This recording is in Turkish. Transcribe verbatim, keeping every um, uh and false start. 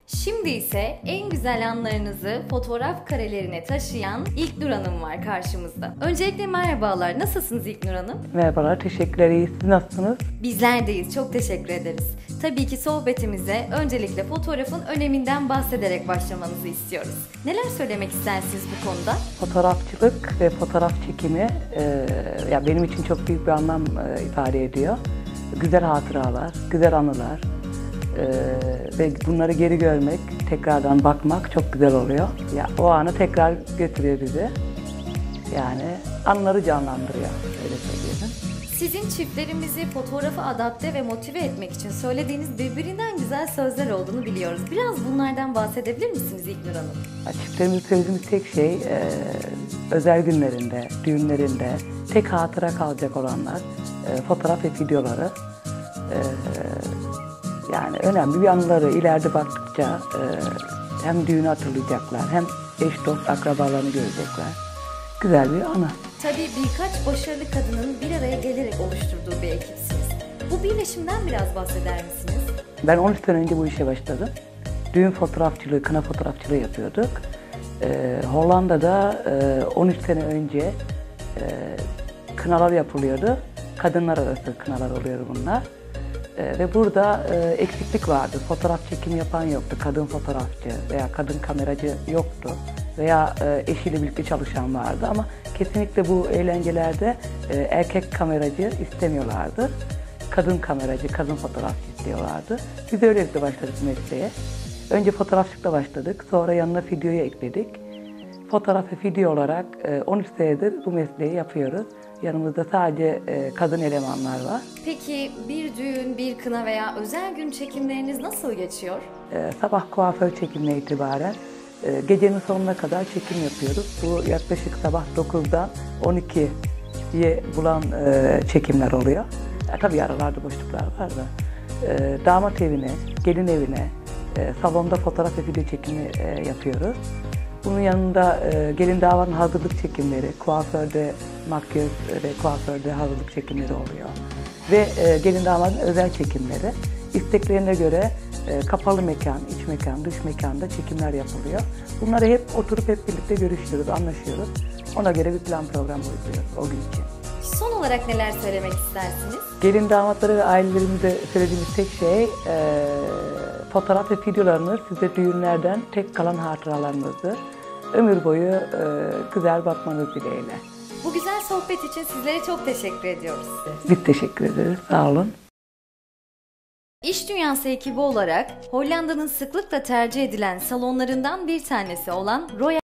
Şimdi ise en güzel anlarınızı fotoğraf karelerine taşıyan İlknur Hanım var karşımızda. Öncelikle merhabalar, nasılsınız İlknur Hanım? Merhabalar, teşekkürler. İyi, siz nasılsınız? Bizler deyiz, çok teşekkür ederiz. Tabii ki sohbetimize öncelikle fotoğrafın öneminden bahsederek başlamanızı istiyoruz. Neler söylemek istersiniz bu konuda? Fotoğrafçılık ve fotoğraf çekimi e, ya benim için çok büyük bir anlam e, ifade ediyor. Güzel hatıralar, güzel anılar e, ve bunları geri görmek, tekrardan bakmak çok güzel oluyor. Ya o anı tekrar götürüyor bizi. Yani anıları canlandırıyor, öyle söyleyelim. Sizin çiftlerimizi fotoğrafa adapte ve motive etmek için söylediğiniz birbirinden güzel sözler olduğunu biliyoruz. Biraz bunlardan bahsedebilir misiniz İlknur Hanım? Çiftlerimizin söylediğimiz tek şey e, özel günlerinde, düğünlerinde tek hatıra kalacak olanlar e, fotoğraf ve videoları. E, yani önemli bir anıları ileride baktıkça e, hem düğünü hatırlayacaklar hem eş dost akrabalarını görecekler. Güzel bir anı. Tabii birkaç başarılı kadının bir araya gelerek oluşturduğu bir ekipsiniz. Bu birleşimden biraz bahseder misiniz? Ben on üç sene önce bu işe başladım. Düğün fotoğrafçılığı, kına fotoğrafçılığı yapıyorduk. Ee, Hollanda'da e, on üç sene önce e, kınalar yapılıyordu. Kadınlar arası kınalar oluyordu bunlar. E, ve burada e, eksiklik vardı. Fotoğraf çekimi yapan yoktu. Kadın fotoğrafçı veya kadın kameracı yoktu. Veya e, eşiyle birlikte çalışan vardı ama kesinlikle bu eğlencelerde e, erkek kameracı istemiyorlardı. Kadın kameracı, kadın fotoğrafçı istiyorlardı. Biz de öylelikle başladık mesleğe. Önce fotoğrafçılıkla başladık, sonra yanına videoyu ekledik. Fotoğraf ve video olarak e, on üç senedir bu mesleği yapıyoruz. Yanımızda sadece e, kadın elemanlar var. Peki bir düğün, bir kına veya özel gün çekimleriniz nasıl geçiyor? E, sabah kuaför çekimine itibaren e, gecenin sonuna kadar çekim yapıyoruz. Bu yaklaşık sabah dokuzdan on ikiye bulan e, çekimler oluyor. E, tabii aralarda boşluklar var da. E, damat evine, gelin evine, e, salonda fotoğraf ve video çekimi e, yapıyoruz. Bunun yanında e, gelin davanın hazırlık çekimleri, kuaförde makyöz ve kuaförde hazırlık çekimleri oluyor. Ve e, gelin damadın özel çekimleri. İsteklerine göre e, kapalı mekan, iç mekan, dış mekanda çekimler yapılıyor. Bunları hep oturup hep birlikte görüşüyoruz, anlaşıyoruz. Ona göre bir plan program uyguluyoruz o gün için. Son olarak neler söylemek istersiniz? Gelin damatları ve ailelerimize söylediğimiz tek şey, e, fotoğraf ve videolarınız size düğünlerden tek kalan hatıralarınızdır. Ömür boyu e, güzel bakmanız dileğiyle. Bu güzel sohbet için sizlere çok teşekkür ediyoruz. Biz teşekkür ederiz, sağ olun. İş Dünyası ekibi olarak Hollanda'nın sıklıkla tercih edilen salonlarından bir tanesi olan Royal